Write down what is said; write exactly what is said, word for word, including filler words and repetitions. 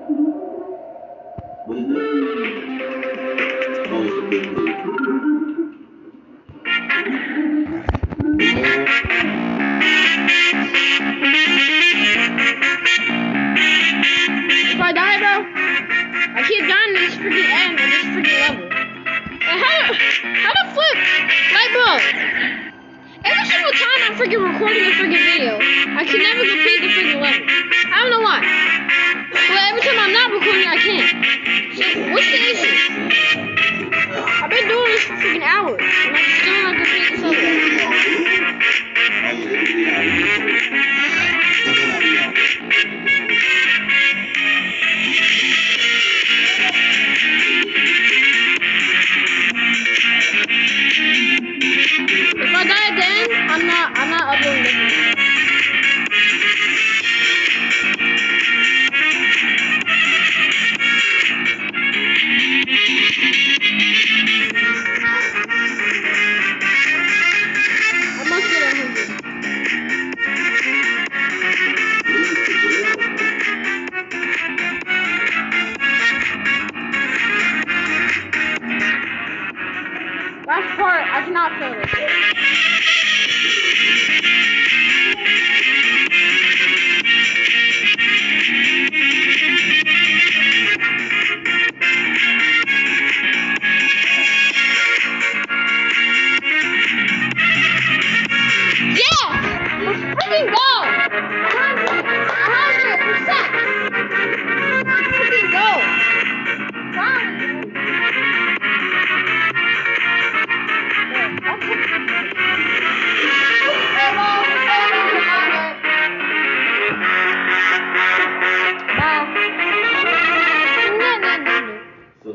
If I die, bro, I keep dying to this freaking end of this freaking level. And how, how to flip light bulb? Every single time I'm freaking recording a freaking video, I can never complete the freaking